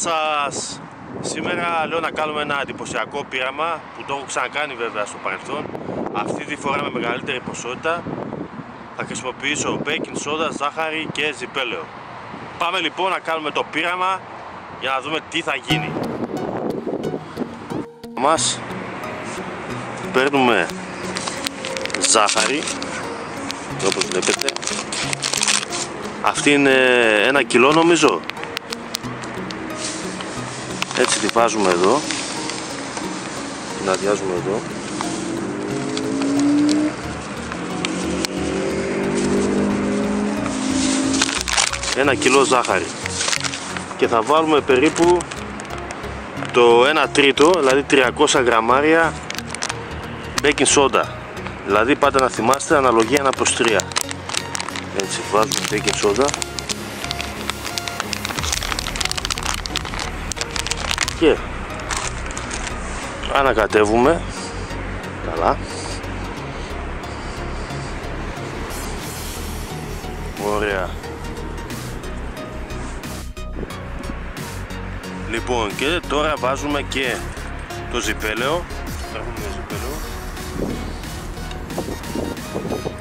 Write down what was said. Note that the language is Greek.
σας! Σήμερα λέω να κάνουμε ένα εντυπωσιακό πείραμα που το έχω ξανακάνει βέβαια στο παρελθόν. Αυτή τη φορά με μεγαλύτερη ποσότητα. Θα χρησιμοποιήσω baking soda, ζάχαρη και ζιπέλαιο. Πάμε λοιπόν να κάνουμε το πείραμα για να δούμε τι θα γίνει. Μας παίρνουμε ζάχαρη, όπως βλέπετε. Αυτή είναι 1 κιλό νομίζω. Έτσι τη βάζουμε εδώ, την αδειάζουμε εδώ. Ένα κιλό ζάχαρη και θα βάλουμε περίπου το 1 τρίτο, δηλαδή 300 γραμμάρια baking soda. Δηλαδή πάντα να θυμάστε αναλογία 1/3. Έτσι βάζουμε baking soda και ανακατεύουμε καλά. Ωραία. Λοιπόν, και τώρα βάζουμε και το ζιπέλαιο. Έχουμε ζιπέλαιο.